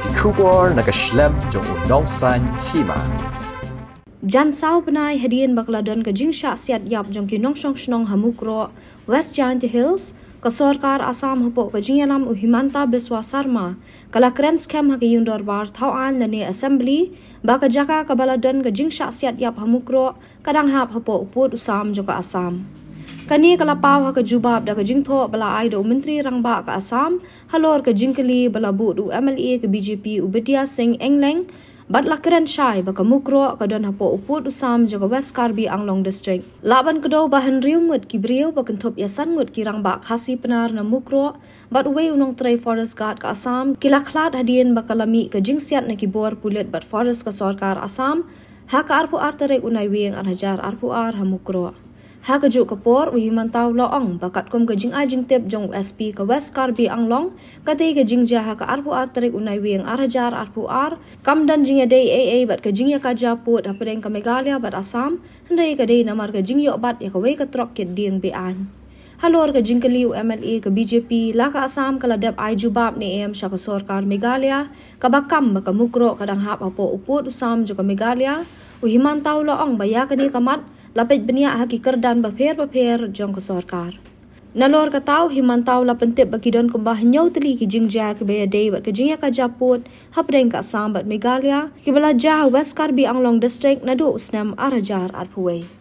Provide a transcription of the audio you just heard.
Kubor nakaslem jong unongsan hima. Jan sau benai hadian bakladon ke jingsha siat yap jong kinong snong hamukro West Giant Hills ke Sarkar Assam hapok ke jinganam Himanta Biswa Sarma kala kren scam hake yundor bar tauan nane assembly baka jaka ke baladon ke jingsha siat yap hamukro kadang hap hapok uput usam jong ke Assam. Kani kalapau ha ke jubab da ke jingtho bala aido menteri rangba ke Assam halor ke jingkeli bala bu du MLA ke BJP Ubedia Singh Engleng bat lakren shai baka mukro ka don hapo uput usam jaga West Karbi Anglong district laban kedo bahan riu mut ki briu bakenthop yasan mut ki rangba khasi penar na mukro bat uwe unong tray forest guard ka Assam kila khlat hadien bakalami ke jingsiat na ki bor pulet bat forest ka Sarkar Assam ha ka arpu artere unai weng anhajar arpu ar hamukro ha ke juk kapor Himantau Loong bakat kom ke jing ajing tep jong SP ke West Karbi Anglong kate ke jing ja ha ke arpu ar terik unai weng arajar arpu ar kam dan jing dei AA bat ke jing ya ka japut apeng ke Meghalaya bat Assam hendai ke dei namar ke jing yo bat ya ke we ke trok ke dieng be an halor ke jing keliu MLA ke BJP la ka Assam kala dep ai jubab ni em sha ke Sarkar Meghalaya ka bakam ba ke mukro kadang hap apo uput usam jo ke Meghalaya Himantau Loong baya ke ni kamat lapit benia haki kerdan bapher jong ke Sarkar. Nalor katau Himantau la pentip bagi don kumbah nyau teli ki jingja ke baya day bat ke jingya ka japut hapdeng ka Assam bat Meghalaya ki bala jah West Karbi Anglong district nadu usnam arajar arpuwei.